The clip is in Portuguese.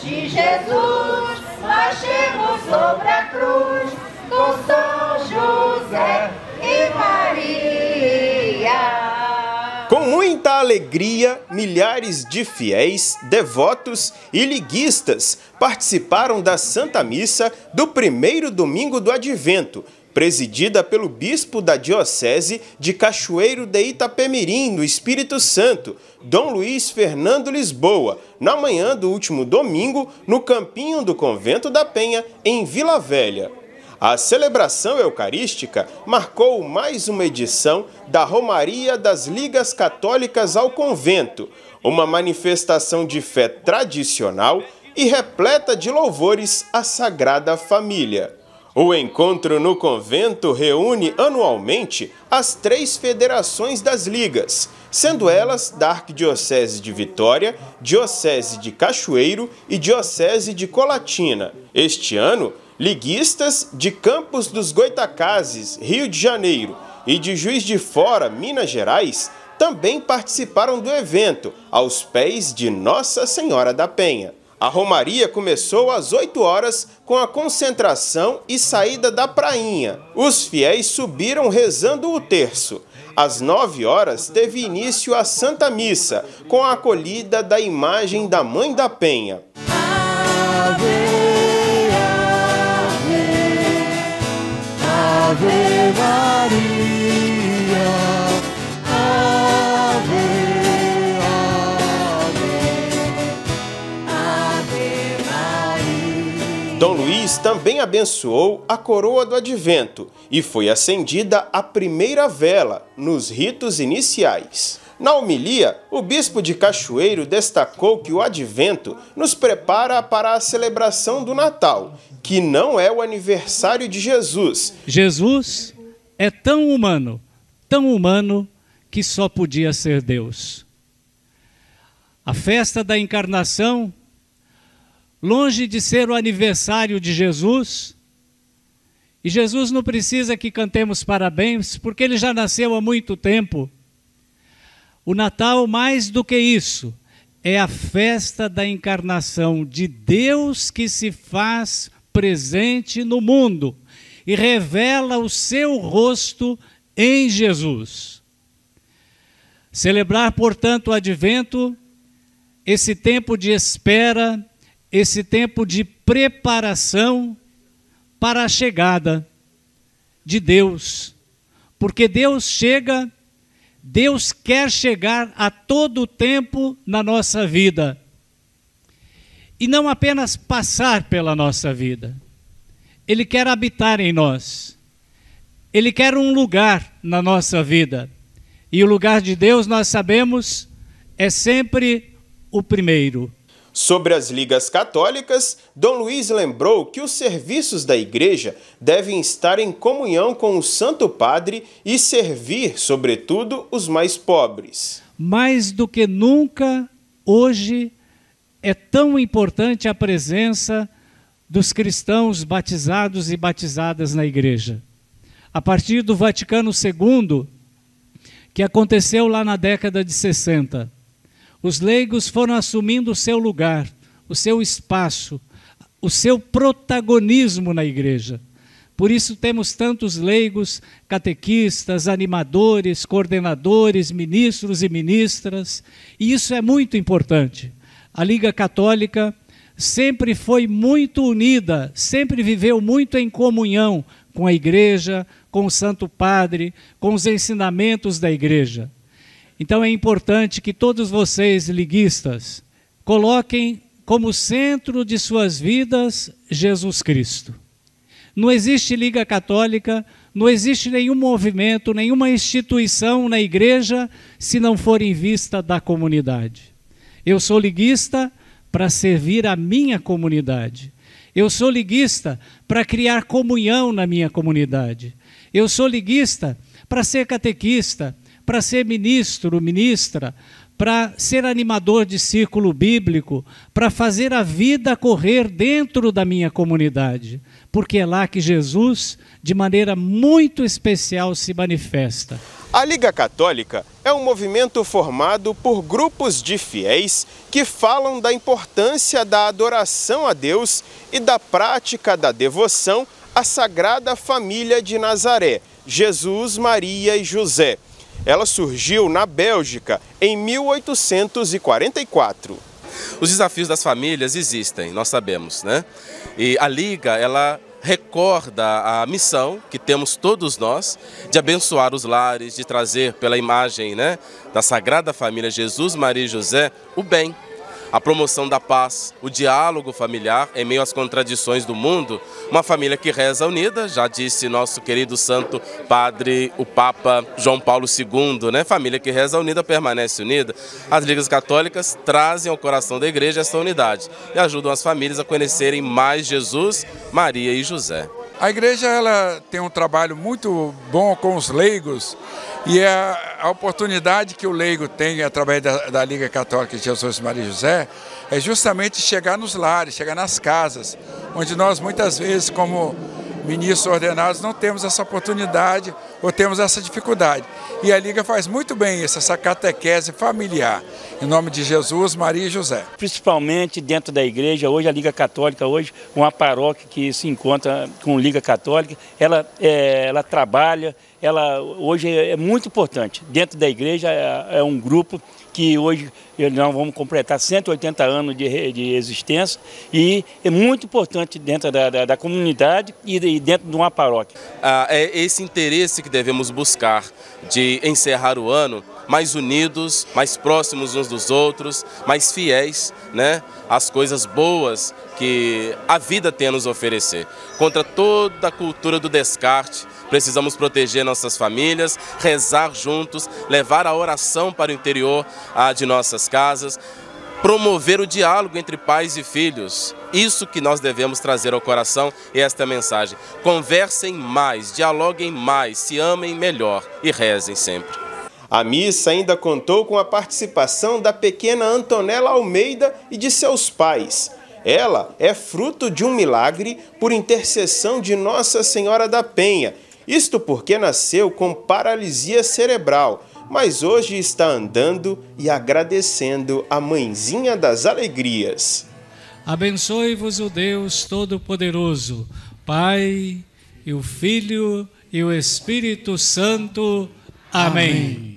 de Jesus, marchemos sobre a cruz, com São José e Maria. Com muita alegria, milhares de fiéis, devotos e liguistas participaram da Santa Missa do primeiro domingo do Advento, presidida pelo bispo da Diocese de Cachoeiro de Itapemirim, no Espírito Santo, Dom Luiz Fernando Lisboa, na manhã do último domingo, no campinho do Convento da Penha, em Vila Velha. A celebração eucarística marcou mais uma edição da Romaria das Ligas Católicas ao Convento, uma manifestação de fé tradicional e repleta de louvores à Sagrada Família. O encontro no convento reúne anualmente as 3 federações das ligas, sendo elas da Arquidiocese de Vitória, Diocese de Cachoeiro e Diocese de Colatina. Este ano, liguistas de Campos dos Goitacazes, Rio de Janeiro, e de Juiz de Fora, Minas Gerais, também participaram do evento, aos pés de Nossa Senhora da Penha. A romaria começou às 8 horas com a concentração e saída da prainha. Os fiéis subiram rezando o terço. Às 9 horas teve início a Santa Missa, com a acolhida da imagem da Mãe da Penha. Ave, ave, ave Maria, ave, ave, ave Maria. Dom Luiz também abençoou a coroa do Advento e foi acendida a primeira vela nos ritos iniciais. Na homilia, o bispo de Cachoeiro destacou que o Advento nos prepara para a celebração do Natal, que não é o aniversário de Jesus. Jesus é tão humano que só podia ser Deus. A festa da encarnação, longe de ser o aniversário de Jesus, e Jesus não precisa que cantemos parabéns, porque ele já nasceu há muito tempo. O Natal, mais do que isso, é a festa da encarnação de Deus que se faz presente no mundo e revela o seu rosto em Jesus. Celebrar, portanto, o Advento, esse tempo de espera, esse tempo de preparação para a chegada de Deus, porque Deus chega, Deus quer chegar a todo tempo na nossa vida. E não apenas passar pela nossa vida. Ele quer habitar em nós. Ele quer um lugar na nossa vida. E o lugar de Deus, nós sabemos, é sempre o primeiro. Sobre as ligas católicas, Dom Luiz lembrou que os serviços da Igreja devem estar em comunhão com o Santo Padre e servir, sobretudo, os mais pobres. Mais do que nunca, hoje, é tão importante a presença dos cristãos batizados e batizadas na Igreja. A partir do Vaticano II, que aconteceu lá na década de 60, os leigos foram assumindo o seu lugar, o seu espaço, o seu protagonismo na Igreja. Por isso temos tantos leigos, catequistas, animadores, coordenadores, ministros e ministras, e isso é muito importante. A Liga Católica sempre foi muito unida, sempre viveu muito em comunhão com a Igreja, com o Santo Padre, com os ensinamentos da Igreja. Então é importante que todos vocês, liguistas, coloquem como centro de suas vidas Jesus Cristo. Não existe Liga Católica, não existe nenhum movimento, nenhuma instituição na Igreja se não for em vista da comunidade. Eu sou liguista para servir a minha comunidade. Eu sou liguista para criar comunhão na minha comunidade. Eu sou liguista para ser catequista, para ser ministro, ministra, para ser animador de círculo bíblico, para fazer a vida correr dentro da minha comunidade, porque é lá que Jesus, de maneira muito especial, se manifesta. A Liga Católica é um movimento formado por grupos de fiéis que falam da importância da adoração a Deus e da prática da devoção à Sagrada Família de Nazaré, Jesus, Maria e José. Ela surgiu na Bélgica em 1844. Os desafios das famílias existem, nós sabemos, né? E a Liga, ela recorda a missão que temos todos nós de abençoar os lares, de trazer pela imagem, né, da Sagrada Família Jesus, Maria e José, o bem, a promoção da paz, o diálogo familiar em meio às contradições do mundo. Uma família que reza unida, já disse nosso querido santo padre, o Papa João Paulo II, né? Família que reza unida permanece unida. As ligas católicas trazem ao coração da igreja essa unidade e ajudam as famílias a conhecerem mais Jesus, Maria e José. A igreja ela tem um trabalho muito bom com os leigos e a oportunidade que o leigo tem através da Liga Católica de Jesus, Maria e José é justamente chegar nos lares, chegar nas casas, onde nós muitas vezes como ministros ordenados não temos essa oportunidade ou temos essa dificuldade. E a Liga faz muito bem isso, essa catequese familiar, em nome de Jesus, Maria e José. Principalmente dentro da igreja, hoje a Liga Católica, hoje uma paróquia que se encontra com Liga Católica, ela trabalha, hoje é muito importante. Dentro da igreja é um grupo que hoje nós vamos completar 180 anos de existência e é muito importante dentro da comunidade e dentro de uma paróquia. É esse interesse que devemos buscar de encerrar o ano mais unidos, mais próximos uns dos outros, mais fiéis, né, às coisas boas que a vida tem a nos oferecer. Contra toda a cultura do descarte, precisamos proteger nossas famílias, rezar juntos, levar a oração para o interior de nossas casas, promover o diálogo entre pais e filhos. Isso que nós devemos trazer ao coração e esta é a mensagem. Conversem mais, dialoguem mais, se amem melhor e rezem sempre. A missa ainda contou com a participação da pequena Antonella Almeida e de seus pais. Ela é fruto de um milagre por intercessão de Nossa Senhora da Penha. Isto porque nasceu com paralisia cerebral, mas hoje está andando e agradecendo a Mãezinha das Alegrias. Abençoe-vos o Deus Todo-Poderoso, Pai, e o Filho e o Espírito Santo. Amém.